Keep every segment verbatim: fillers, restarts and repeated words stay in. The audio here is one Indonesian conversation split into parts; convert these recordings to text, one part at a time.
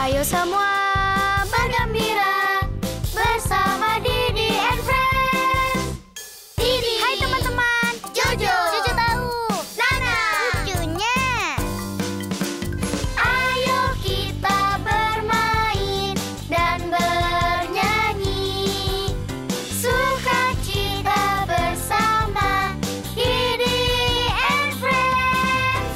Ayo semua bergembira bersama Didi and Friends. Didi. Hai teman-teman. Jojo. Jojo tahu. Nana. Lucunya. Ayo kita bermain dan bernyanyi. Sukacita bersama Didi and Friends.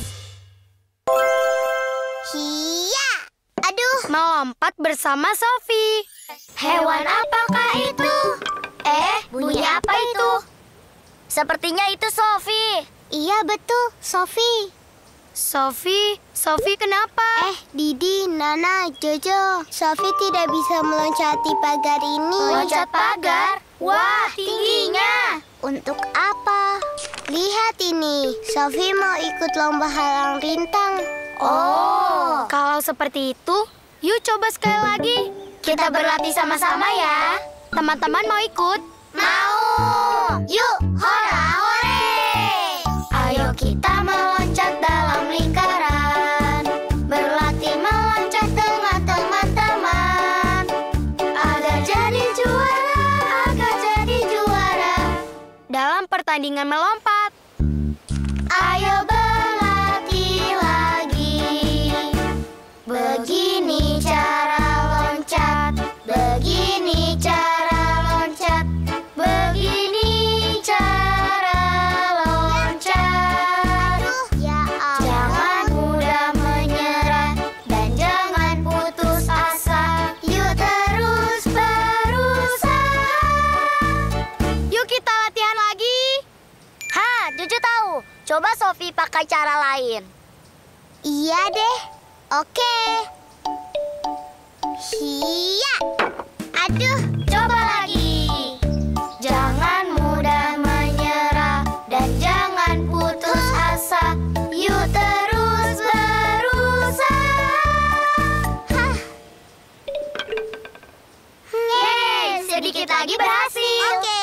Hiya. Aduh, melompat bersama Sophie. Hewan apakah itu? Eh, bunyi apa itu? Sepertinya itu Sophie. Iya betul, Sophie. Sophie, Sophie kenapa? Eh, Didi, Nana, Jojo. Sophie tidak bisa meloncati pagar ini. Loncat pagar? Wah, tingginya. Untuk apa? Lihat ini, Sophie mau ikut lomba halang rintang. Oh, kalau seperti itu, yuk coba sekali lagi. Kita berlatih sama-sama ya. Teman-teman mau ikut? Mau. Yuk, hora hore. Ayo kita meloncat dalam lingkaran. Berlatih meloncat dengan teman-teman. Agar jadi juara, agar jadi juara. Dalam pertandingan melompat. Ayo berlatih lagi. Begini cara loncat, begini cara loncat, begini cara loncat. Ya Jangan mudah menyerah dan jangan putus asa. Yuk terus berusaha. Yuk kita latihan lagi. Ha, Jojo tahu. Coba Sophie pakai cara lain. Iya deh. Oke. Hiya. Aduh. Coba lagi. Jangan mudah menyerah dan jangan putus asa. Yuk terus berusaha. Hah. Yeay, sedikit lagi berhasil. Oke.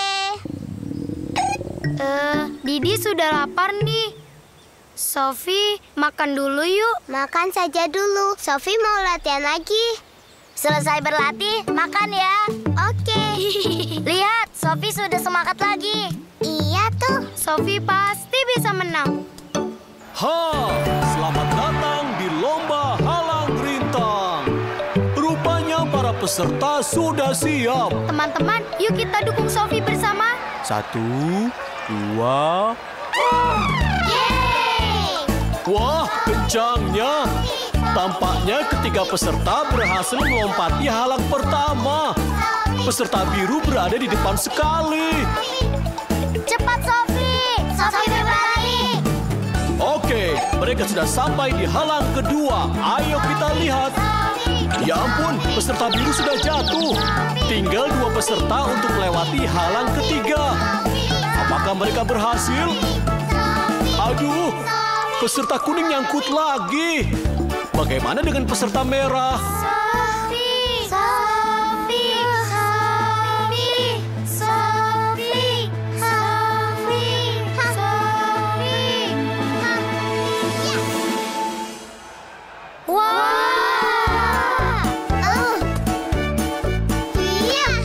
Eh, Didi sudah lapar nih. Sophie, makan dulu yuk. Makan saja dulu. Sophie mau latihan lagi. Selesai berlatih, makan ya. Oke. Lihat, Sophie sudah semangat lagi. Iya tuh. Sophie pasti bisa menang. Ha, selamat datang di lomba halang rintang. Rupanya para peserta sudah siap. Teman-teman, yuk kita dukung Sophie bersama. Satu, dua. Yeay! Wah, kencangnya. Tampaknya ketiga peserta berhasil melompati halang pertama. Peserta biru berada di depan sekali. Cepat Sophie! Sophie berbalik! Oke, mereka sudah sampai di halang kedua. Ayo kita lihat. Ya ampun, peserta biru sudah jatuh. Tinggal dua peserta untuk melewati halang ketiga. Apakah mereka berhasil? Aduh, peserta kuning nyangkut lagi. Bagaimana dengan peserta merah? Sophie! Sophie! Sophie! Sophie! Sophie! Sophie! Wah! Oh. Iya.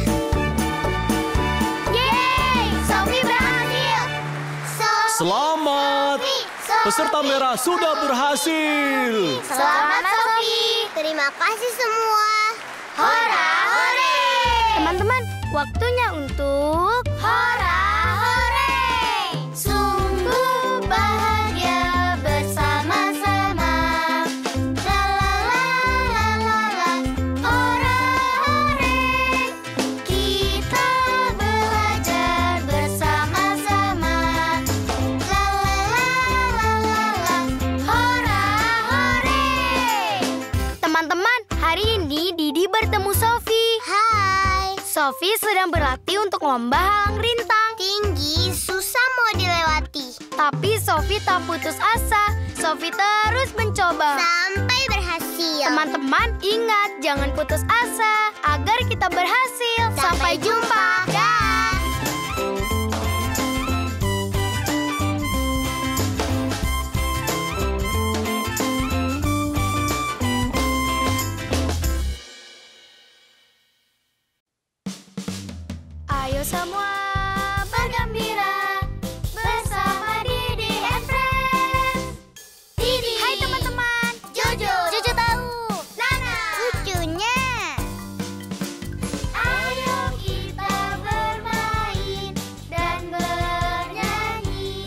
Yeay! Sophie berhasil! Selamat! Peserta merah sudah berhasil. Selamat Sophie! Terima kasih semua. Hora hore! Teman-teman, waktunya untuk hora hore! Sungguh bahagia bersama-sama. La la la la la la. Hora hore! Kita belajar bersama-sama. La la la la la la. Hora hore! Teman-teman, hari ini Didi bertemu Sophie. Hai. Sophie sedang berlatih untuk lomba halang rintang. Tinggi, susah mau dilewati. Tapi Sophie tak putus asa. Sophie terus mencoba. Sampai berhasil. Teman-teman, ingat jangan putus asa agar kita berhasil. Sampai, jumpa. Dah. Ayo semua bergembira bersama Didi and Friends. Didi. Hai teman-teman. Jojo. Jojo tahu. Nana. Lucunya. Ayo kita bermain dan bernyanyi.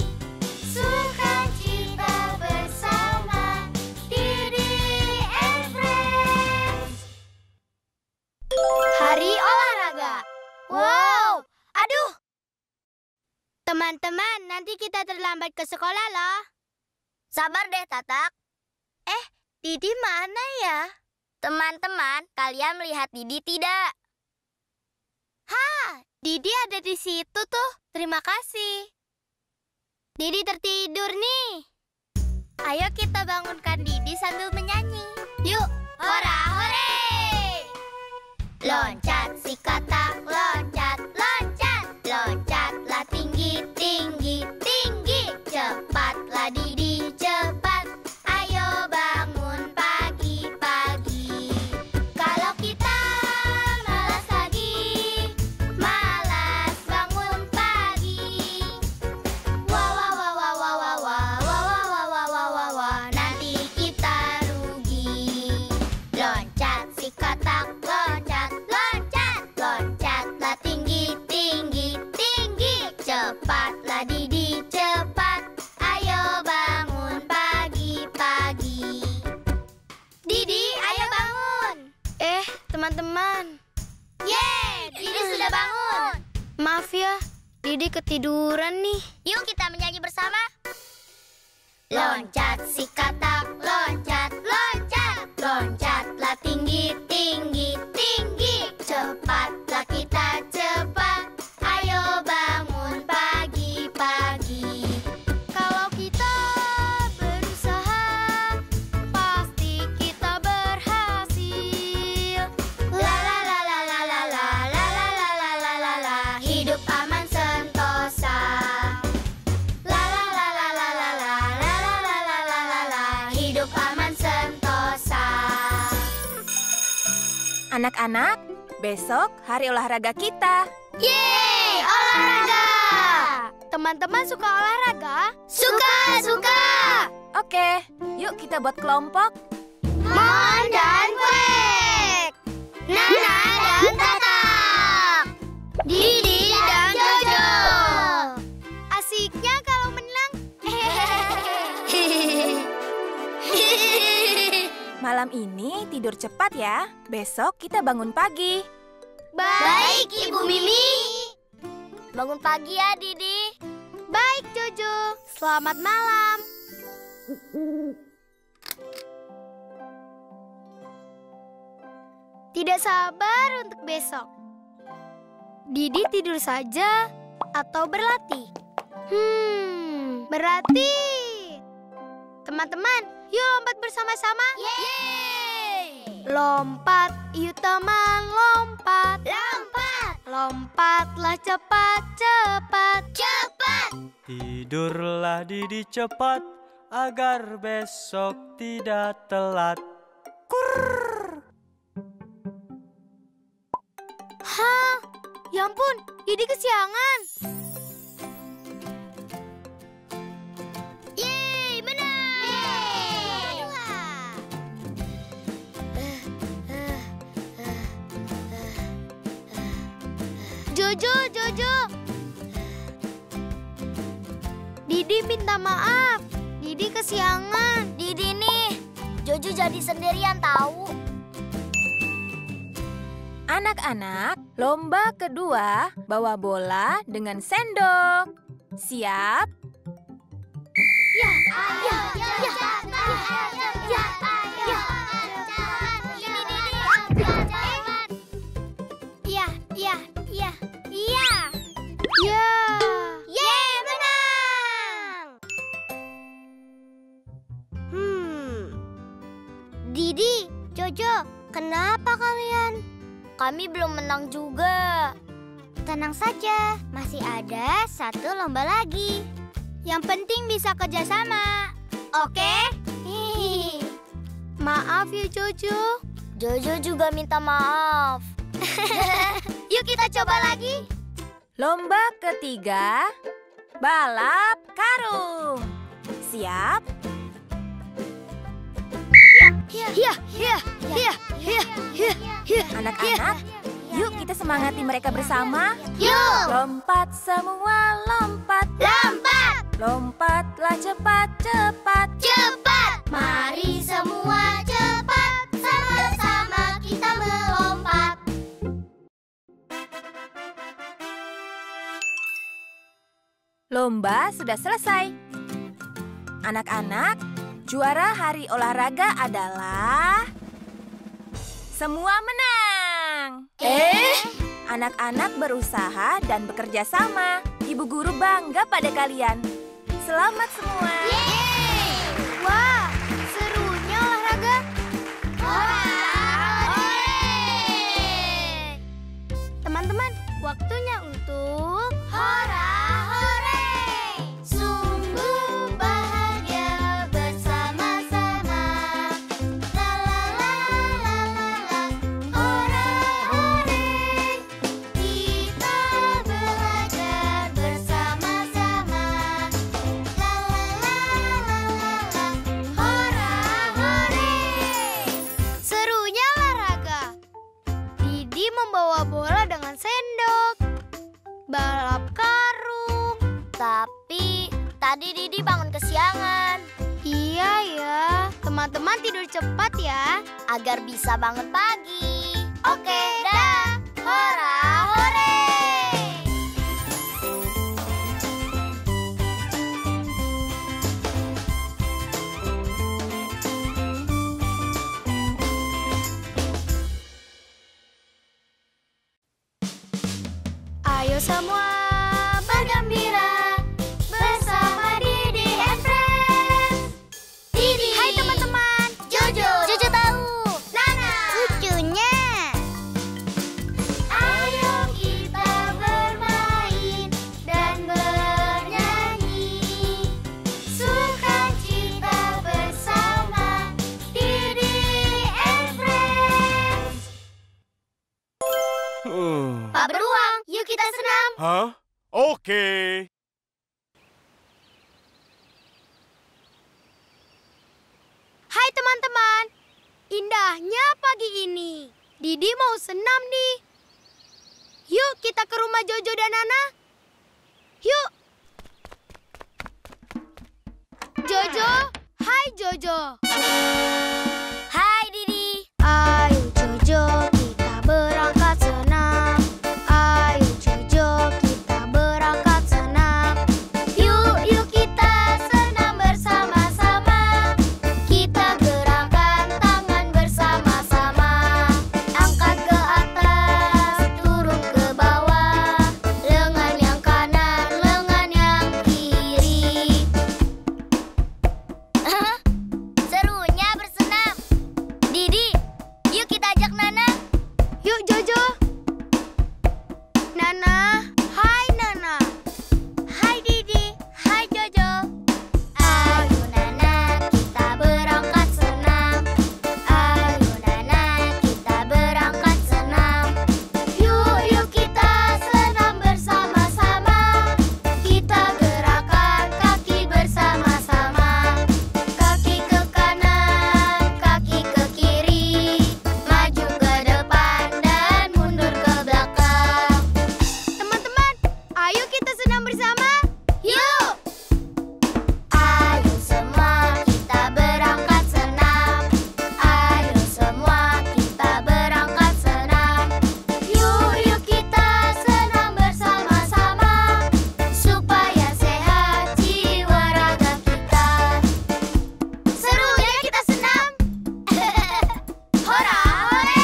Sukacita bersama Didi and Friends. Hari olahraga. Wow. Aduh. Teman-teman, nanti kita terlambat ke sekolah loh. Sabar deh, Tatak. Eh, Didi mana ya? Teman-teman, kalian melihat Didi tidak? Didi ada di situ tuh. Terima kasih. Didi tertidur nih. Ayo kita bangunkan Didi sambil menyanyi. Yuk, hora hore! Loncat si katak, loncat, loncat. Loncatlah tinggi, tinggi, tinggi. Cepatlah Didi, cepat. Ayo bangun pagi-pagi. Kalau kita malas lagi, malas bangun pagi. Wah, wah, wah, wah, wah, wah, wah, wah, wah, wah, wah, wah, wah, wah. Nanti kita rugi. Loncat si katak, loncat, loncat. Loncatlah tinggi, tinggi, tinggi. Cepatlah Didi, cepat. Ayo bangun pagi-pagi. Didi, ayo bangun. Eh, teman-teman. Yeay, Didi sudah bangun. Maaf ya, Didi ketiduran nih. Yuk kita menyanyi bersama. Loncat si katak, loncat, loncat. Loncatlah tinggi, tinggi, tinggi. Cepatlah kita, cepat. Ayo bangun pagi-pagi. Kalau kita berusaha, pasti kita berhasil. La la la la la la la la la la la la la la. Hidup aman sentosa. La la la la la la la la la la la la la la. Hidup aman sentosa. Anak-anak, besok hari olahraga kita. Yeay, olahraga! Teman-teman suka olahraga? Suka, suka! Oke, yuk kita buat kelompok. Mon dan Kwek, Nana dan Tatak, Didi dan Jojo. Asiknya kalau menang. Malam ini tidur cepat ya. Besok kita bangun pagi. Baik, Ibu Mimi. Bangun pagi ya, Didi. Baik, Jojo. Selamat malam. Tidak sabar untuk besok. Didi tidur saja atau berlatih? Hmm, berlatih. Teman-teman, yuk lompat bersama-sama. Yeay! Lompat, yuk teman, lompat. Lompat, Lompatlah cepat-cepat. cepat. Tidurlah Didi cepat agar besok tidak telat. Hah? Ya ampun, Didi kesiangan. Yeay, menang! Yeay! Jojo, Jojo. Didi minta maaf. Didi kesiangan. Didi nih, Jojo jadi sendirian tahu. Anak-anak, lomba kedua bawa bola dengan sendok. Siap? Ya, ayo, ya, ya, ya, ayo. Iya, iya, iya. Iya. Iya. Yeay, menang! Hmm. Didi, Jojo, kenapa kalian? Kami belum menang juga. Tenang saja, masih ada satu lomba lagi. Yang penting bisa kerjasama. Oke? Hihi. Maaf ya Jojo. Jojo juga minta maaf. Yuk kita coba lagi. Lomba ketiga, balap karung. Siap? Hiya, hiya, hiya, hiya, hiya, hiya. Anak-anak, yuk kita semangati mereka bersama. Yuk! Lompat semua, lompat. Lompat! Lompatlah cepat-cepat. Cepat! Mari semua cepat, sama-sama kita melompat. Lomba sudah selesai. Anak-anak, juara hari olahraga adalah... Semua menang! Eh? Anak-anak berusaha dan bekerja sama. Ibu guru bangga pada kalian. Selamat semua! Yeay! Wah, serunya olahraga. Teman-teman, waktunya untuk hora hore. Sungguh bahagia bersama-sama. La la la la la la. Hora hore. Kita belajar bersama-sama. La la la la la la. Hora hore. Serunya olahraga. Didi membawa bola dengan sendok. Balap karung. Tapi tadi Didi bangun kesiangan. Iya ya, teman-teman tidur cepat ya, agar bisa bangun pagi. Oke, dah. Hora hore. Ayo semua bergembira bersama Didi and Friends. Didi. Hai teman-teman. Jojo. Jojo tahu. Nana. Lucunya. Ayo kita bermain dan bernyanyi. Sukacita bersama Didi and Friends. Hmm. Pak Beruang, yuk kita senam. Hah? Oke. Hai teman-teman, indahnya pagi ini. Didi mau senam nih. Yuk kita ke rumah Jojo dan Nana. Yuk. Jojo, hai Jojo. Hai Didi. Ayo Jojo, kita berangkat senam. Ayo Jojo, kita berangkat senam. Yuk, yuk kita senam bersama-sama. Kita gerakkan tangan bersama-sama. Angkat ke atas, turun ke bawah. Lengan yang kanan, lengan yang kiri. Serunya bersenam. Didi, yuk kita ajak Nana. Yuk Jojo. Nana, hai Nana. Hai Didi, hai Jojo. Ayo Nana, kita berangkat senam. Ayo Nana, kita berangkat senam. Yuk, yuk kita senam bersama-sama. Kita gerakkan kaki bersama-sama. Kaki ke kanan, kaki ke kiri. Maju ke depan dan mundur ke belakang. Teman-teman, ayo kita senam bersama. Yuk! Ayo semua kita berangkat senam. Ayo semua kita berangkat senam. Yuk, yuk kita senam bersama-sama. Supaya sehat jiwa raga kita. Serunya kita senam. Hora hore!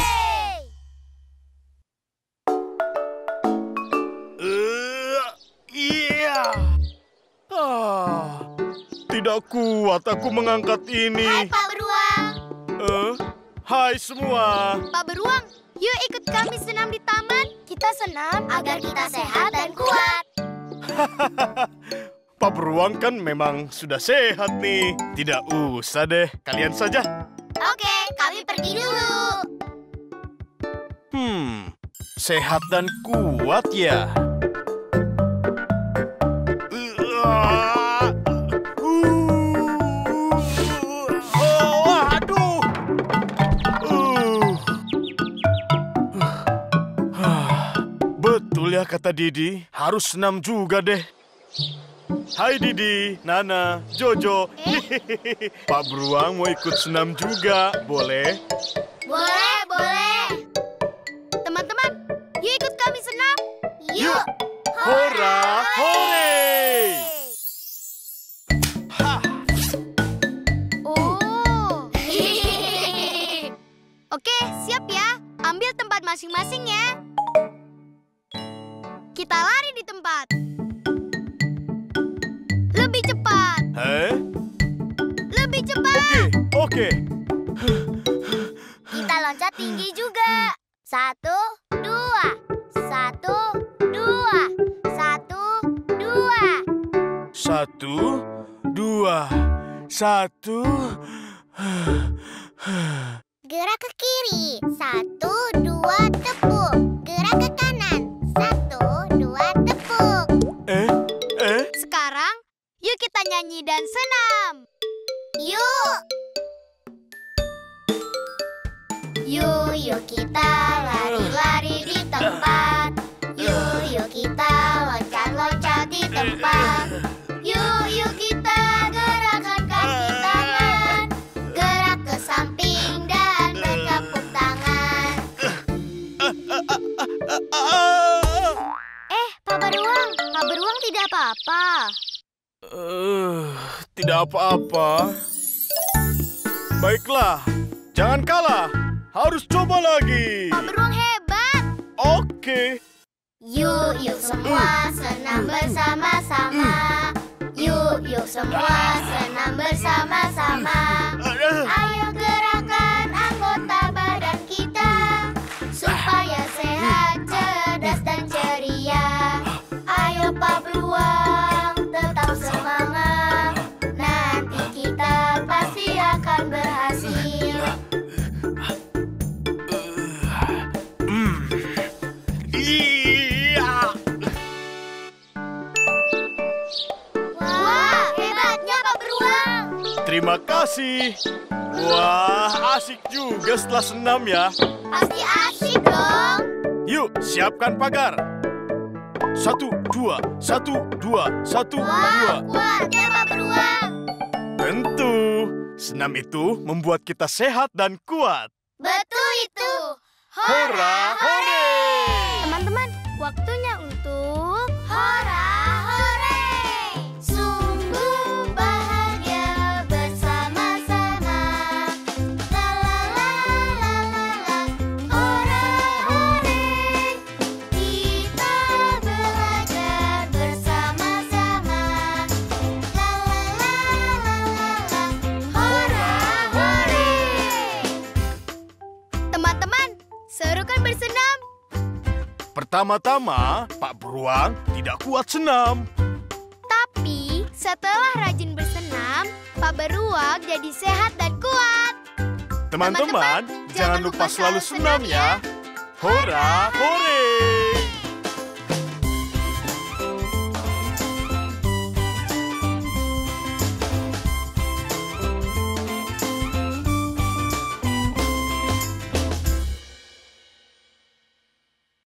Eh, Iya. Ah, tidak kuat aku mengangkat ini. Hai Pak Beruang. Eh, hai semua. Pak Beruang, yuk ikut kami senam di taman. Kita senam agar kita sehat dan kuat. Pak Beruang kan memang sudah sehat nih. Tidak usah deh, kalian saja. Oke, kami pergi dulu. Hmm, sehat dan kuat ya. kata Didi, harus senam juga deh. Hai Didi, Nana, Jojo. Eh? Pak Beruang mau ikut senam juga, boleh? Boleh, boleh. Teman-teman, yuk ikut kami senam. Yuk! Hora, hore! Oh. Oke, siap ya. Ambil tempat masing-masing ya. Kita lari di tempat. Lebih cepat. Heh? Lebih cepat. Oke, oke. Kita loncat tinggi juga. Satu, dua. Satu, dua. Satu, dua. Satu, dua, satu. Gerak ke kiri. Satu, dua, tepuk. Gerak ke kanan. Satu, dua, tepuk. Eh, eh. Sekarang, yuk kita nyanyi dan senam. Yuk. Yuk, yuk kita lari-lari di tempat. Yuk, yuk kita loncat-loncat di tempat. Yuk, yuk kita gerakan kaki tangan. Gerak ke samping dan bertepuk tangan. Eh, Pak Beruang, Pak Beruang tidak apa-apa. Eh, tidak apa-apa. Baiklah, jangan kalah. Harus coba lagi. Pak Beruang hebat. Oke. Yuk, yuk semua senam bersama-sama. Yuk, yuk semua senam bersama-sama. Ayo gerakan anggota badan kita supaya sehat, cerdas, dan ceria. Ayo Pak Beruang, tetap semangat. Nanti kita pasti akan berhasil. Iya. Wah, hebatnya Pak Beruang. Terima kasih. Wah, asik juga setelah senam ya. Pasti asik dong. Yuk, siapkan pagar. Satu, dua, satu, dua, satu, dua. Wah, kuatnya Pak Beruang. Tentu, senam itu membuat kita sehat dan kuat. Betul itu. Hora, hore! Teman-teman, waktunya untuk... Hora, hore! Sungguh bahagia bersama-sama. La la la la la la. Hora, hore! Kita belajar bersama-sama. La la la la la la. Hora, hore! Teman-teman, seru kan bersenam? Pertama-tama, Pak Beruang tidak kuat senam. Tapi setelah rajin bersenam, Pak Beruang jadi sehat dan kuat. Teman-teman, jangan lupa selalu senam ya. Hora, hore!